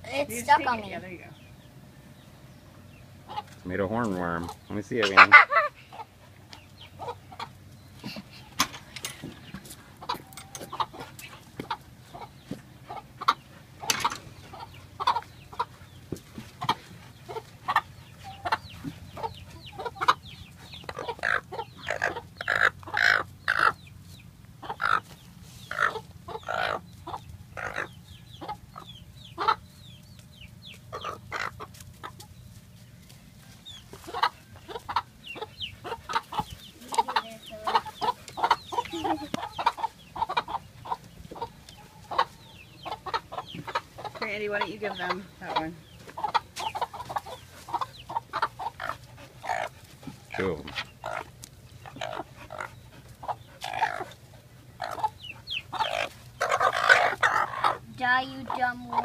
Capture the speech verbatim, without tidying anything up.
It's You stuck take on it. me. Yeah, there you go. Made a hornworm. Let me see it again. Randy, why don't you give them that one? Two of them. Die, you dumb